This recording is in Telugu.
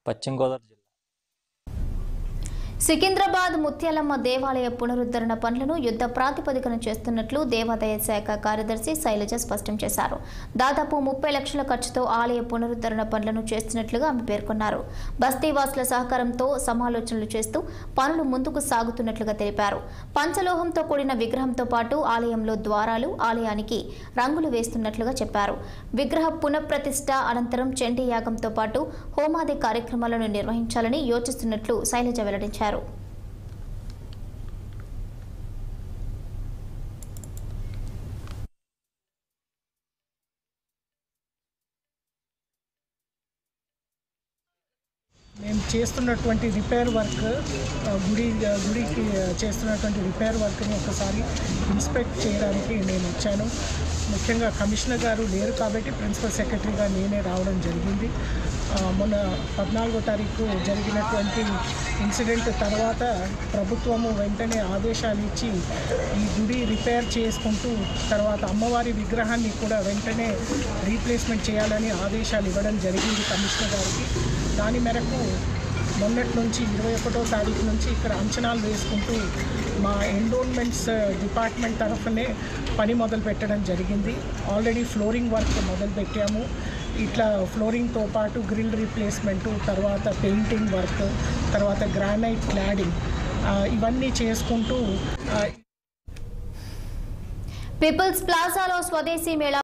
పశ్చిమ గోదావరి జిల్లా సికింద్రాబాద్ ముత్యాలమ్మ దేవాలయ పునరుద్ధరణ పనులను యుద్ధ ప్రాతిపదికన చేస్తున్నట్లు దేవాదాయ శాఖ కార్యదర్శి శైలజ స్పష్టం చేశారు. దాదాపు 30 లక్షల ఖర్చుతో ఆలయ పునరుద్ధరణ పనులను చేస్తున్నట్లుగా ఆమె పేర్కొన్నారు. బస్తీవాసుల సహకారంతో సమాలోచనలు చేస్తూ పనులు ముందుకు సాగుతున్నట్లుగా తెలిపారు. పంచలోహంతో కూడిన విగ్రహంతో పాటు ఆలయంలో ద్వారాలు, ఆలయానికి రంగులు వేస్తున్నట్లుగా చెప్పారు. విగ్రహ పునఃప్రతిష్ఠ అనంతరం చండీ యాగంతో పాటు హోమాది కార్యక్రమాలను నిర్వహించాలని యోచిస్తున్నట్లు శైలజ వెల్లడించారు. మేము చేస్తున్నటువంటి రిపేర్ వర్క్ గుడికి చేస్తున్నటువంటి రిపేర్ వర్క్ని ఒకసారి ఇన్స్పెక్ట్ చేయడానికి నేను వచ్చాను. ముఖ్యంగా కమిషనర్ గారు లేరు కాబట్టి ప్రిన్సిపల్ సెక్రటరీగా నేనే రావడం జరిగింది. మొన్న 14వ తారీఖు జరిగినటువంటి ఇన్సిడెంట్ తర్వాత ప్రభుత్వము వెంటనే ఆదేశాలు ఇచ్చి ఈ గుడి రిపేర్ చేసుకుంటూ తర్వాత అమ్మవారి విగ్రహాన్ని కూడా వెంటనే రీప్లేస్మెంట్ చేయాలని ఆదేశాలు ఇవ్వడం జరిగింది కమిషనర్ గారికి. దాని మేరకు మొన్నటి నుంచి 21వ తారీఖు నుంచి ఇక్కడ అంచనాలు వేసుకుంటూ మా ఎండోన్మెంట్స్ డిపార్ట్మెంట్ తరఫునే పని మొదలు పెట్టడం జరిగింది. ఆల్రెడీ ఫ్లోరింగ్ వర్క్ మొదలు పెట్టాము. ఇట్లా ఫ్లోరింగ్తో పాటు గ్రిల్ రీప్లేస్మెంటు, తర్వాత పెయింటింగ్ వర్క్, తర్వాత గ్రానైట్ క్లాడింగ్ ఇవన్నీ చేసుకుంటూ పీపుల్స్ ప్లాజాలో స్వదేశీ మేళా